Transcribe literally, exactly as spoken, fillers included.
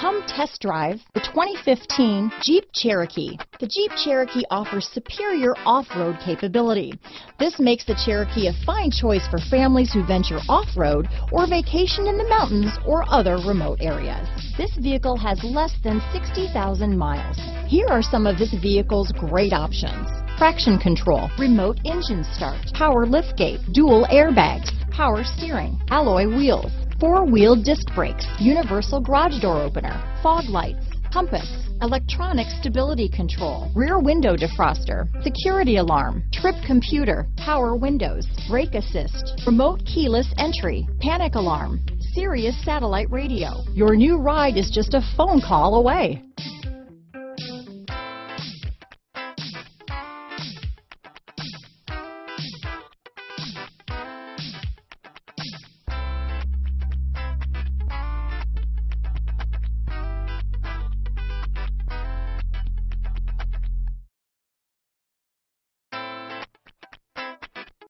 Come test drive the twenty fifteen Jeep Cherokee. The Jeep Cherokee offers superior off-road capability. This makes the Cherokee a fine choice for families who venture off-road or vacation in the mountains or other remote areas. This vehicle has less than sixty thousand miles. Here are some of this vehicle's great options: traction control, remote engine start, power liftgate, dual airbags, power steering, alloy wheels, four-wheel disc brakes, universal garage door opener, fog lights, compass, electronic stability control, rear window defroster, security alarm, trip computer, power windows, brake assist, remote keyless entry, panic alarm, Sirius satellite radio. Your new ride is just a phone call away.